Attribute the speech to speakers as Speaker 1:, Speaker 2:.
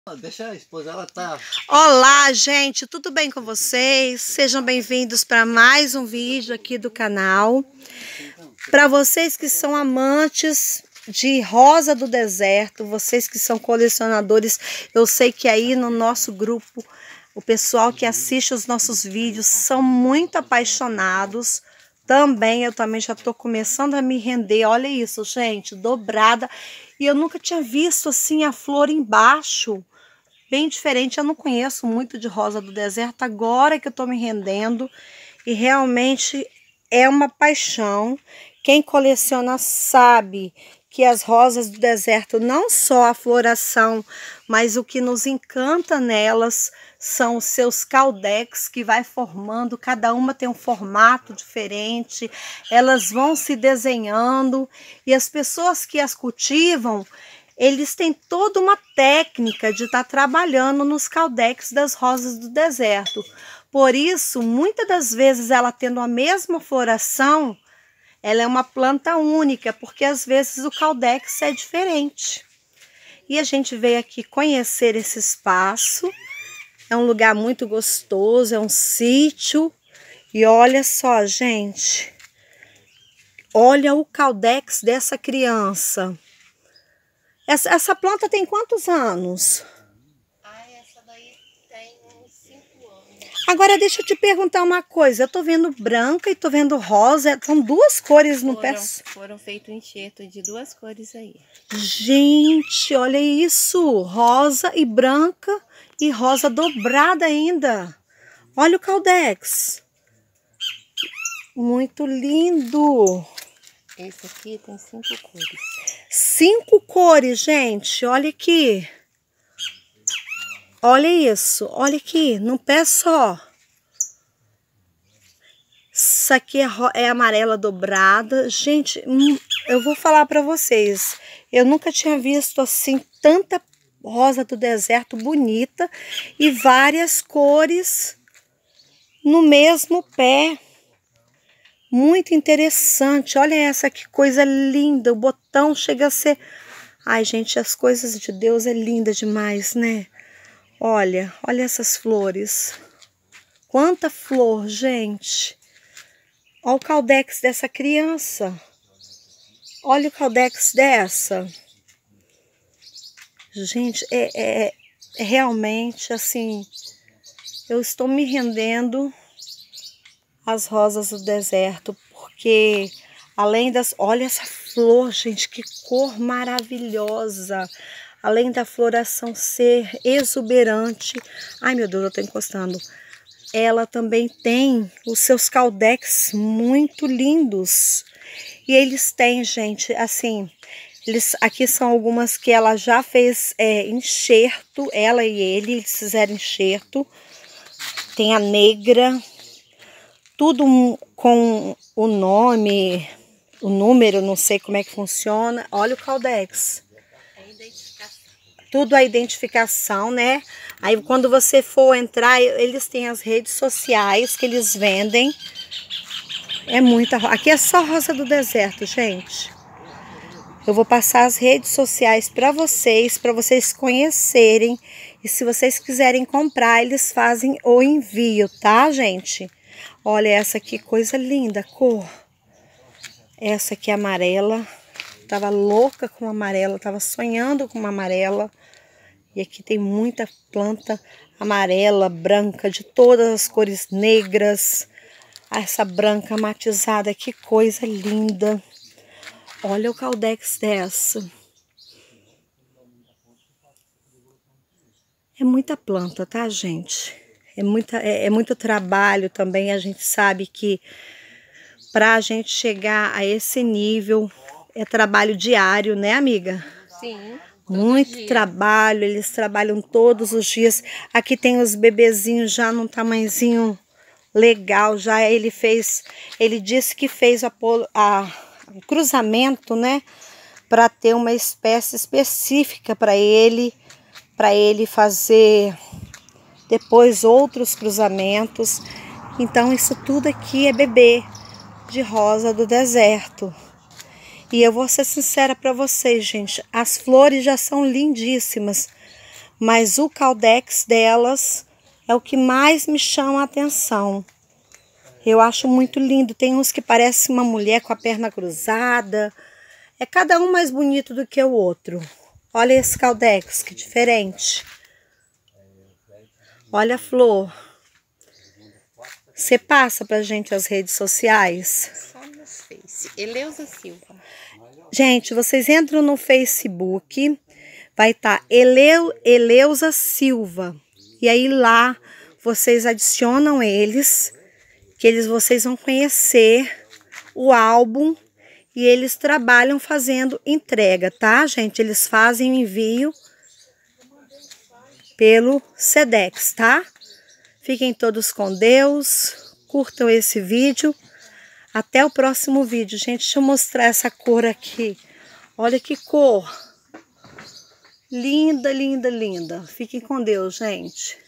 Speaker 1: Deixa a esposa, ela tá...
Speaker 2: Olá, gente, tudo bem com vocês? Sejam bem-vindos para mais um vídeo aqui do canal. Para vocês que são amantes de rosa do deserto, vocês que são colecionadores, eu sei que aí no nosso grupo, o pessoal que assiste os nossos vídeos são muito apaixonados. Eu também já estou começando a me render. Olha isso, gente, dobrada. E eu nunca tinha visto assim a flor embaixo. Bem diferente, eu não conheço muito de rosa do deserto, agora que eu tô me rendendo. E realmente é uma paixão. Quem coleciona sabe que as rosas do deserto, não só a floração, mas o que nos encanta nelas são os seus caudex que vai formando, cada uma tem um formato diferente, elas vão se desenhando e as pessoas que as cultivam, eles têm toda uma técnica de estar trabalhando nos caudex das rosas do deserto. Por isso, muitas das vezes ela tendo a mesma floração, ela é uma planta única, porque às vezes o caudex é diferente. E a gente veio aqui conhecer esse espaço. É um lugar muito gostoso, é um sítio. E olha só, gente. Olha o caudex dessa criança. Essa planta tem quantos anos?
Speaker 3: Essa daí tem uns 5 anos.
Speaker 2: Agora deixa eu te perguntar uma coisa. Eu tô vendo branca e tô vendo rosa. São duas cores no pé.
Speaker 3: Foram feitos enxerto de 2 cores aí.
Speaker 2: Gente, olha isso. Rosa e branca e rosa dobrada ainda. Olha o caudex. Muito lindo.
Speaker 3: Esse aqui tem 5 cores.
Speaker 2: 5 cores, gente. Olha aqui. Olha isso. Olha aqui. No pé só. Isso aqui é amarela dobrada. Gente, eu vou falar para vocês. Eu nunca tinha visto assim tanta rosa do deserto bonita. E várias cores no mesmo pé. Muito interessante. Olha essa, que coisa linda. O botão chega a ser... Ai, gente, as coisas de Deus é linda demais, né? Olha essas flores. Quanta flor, gente. Olha o caudex dessa criança. Olha o caudex dessa. Gente, é realmente assim... Eu estou me rendendo as rosas do deserto, porque além das... Olha essa flor, gente, que cor maravilhosa. Além da floração ser exuberante. Ai, meu Deus, eu tô encostando. Ela também tem os seus caudex muito lindos. E eles têm, gente, assim... Aqui são algumas que ela já fez enxerto, ela e eles fizeram enxerto. Tem a negra... Tudo com o nome, o número, não sei como é que funciona. Olha o caudex.
Speaker 3: É identificação.
Speaker 2: Tudo a identificação, né? Aí quando você for entrar, eles têm as redes sociais que eles vendem. É muita... Aqui é só rosa do deserto, gente. Eu vou passar as redes sociais para vocês conhecerem. E se vocês quiserem comprar, eles fazem o envio, tá, gente? Olha essa aqui, coisa linda, cor. Essa aqui é amarela. Tava louca com amarela, tava sonhando com uma amarela. E aqui tem muita planta amarela, branca, de todas as cores negras. Essa branca matizada, que coisa linda. Olha o caudex dessa. É muita planta, tá, gente? É muito trabalho também. A gente sabe que para a gente chegar a esse nível é trabalho diário, né, amiga?
Speaker 3: Sim.
Speaker 2: Muito trabalho, eles trabalham todos os dias. Aqui tem os bebezinhos já num tamanhozinho legal. Já ele disse que fez o cruzamento, né? Para ter uma espécie específica para ele fazer depois outros cruzamentos. Então isso tudo aqui é bebê de rosa do deserto. E eu vou ser sincera para vocês, gente, as flores já são lindíssimas, mas o caldex delas é o que mais me chama a atenção. Eu acho muito lindo. Tem uns que parecem uma mulher com a perna cruzada. É cada um mais bonito do que o outro. Olha esse caldex, que diferente. Olha a flor. Você passa pra gente as redes sociais?
Speaker 3: Só nos Face. Eleusa Silva.
Speaker 2: Gente, vocês entram no Facebook, vai estar Eleusa Silva. E aí lá vocês adicionam eles, vocês vão conhecer o álbum e eles trabalham fazendo entrega, tá, gente? Eles fazem o envio pelo Sedex, tá? Fiquem todos com Deus, curtam esse vídeo. Até o próximo vídeo, gente. Deixa eu mostrar essa cor aqui. Olha que cor. Linda, linda, linda. Fiquem com Deus, gente.